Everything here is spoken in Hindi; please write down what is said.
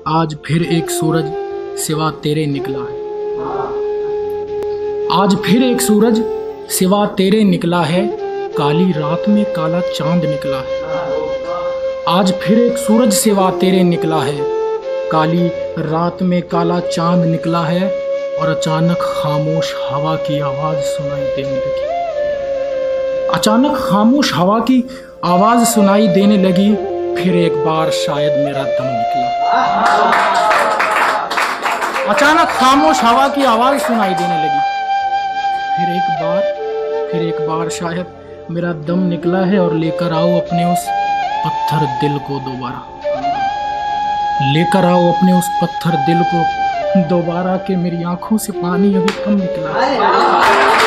आज फिर एक सूरज सिवा तेरे निकला है। आज फिर एक सूरज सिवा तेरे निकला है, काली रात में काला चांद निकला है। आज फिर एक सूरज सिवा तेरे निकला है, काली रात में काला चांद निकला है। और अचानक खामोश हवा की आवाज सुनाई देने लगी। अचानक खामोश हवा की आवाज सुनाई देने लगी। फिर एक बार शायद मेरा दम निकला। अचानक खामोश हवा की आवाज सुनाई देने लगी। फिर एक बार शायद मेरा दम निकला है। और लेकर आओ अपने उस पत्थर दिल को दोबारा, लेकर आओ अपने उस पत्थर दिल को दोबारा, के मेरी आंखों से पानी अभी कम निकला है।